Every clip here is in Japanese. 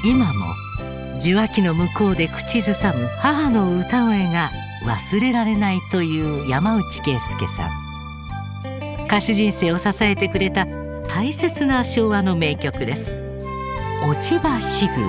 今も受話器の向こうで口ずさむ母の歌声が忘れられないという山内惠介さん。歌手人生を支えてくれた大切な昭和の名曲です。落ち葉しぐれ。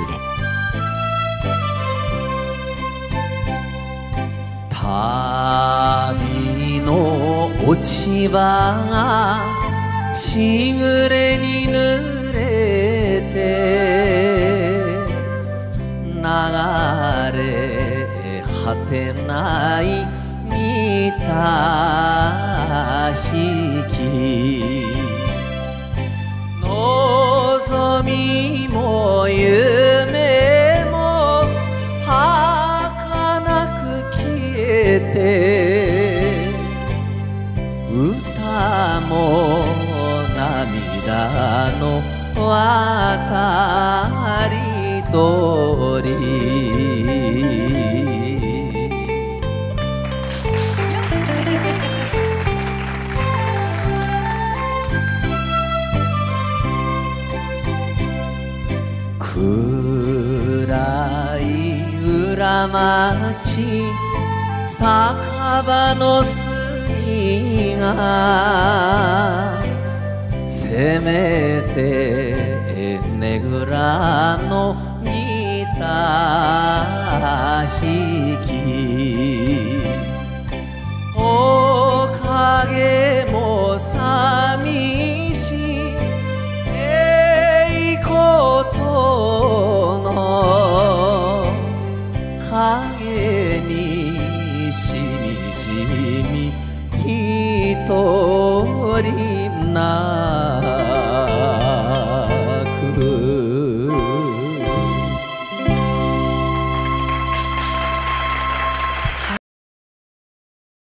旅の落ち葉がしぐれに濡れて流れ果てない見た引き望みも夢も儚く消えて歌も涙の渡り鳥。暗い裏町酒場の隅がせめてねぐらのギター弾きおかげ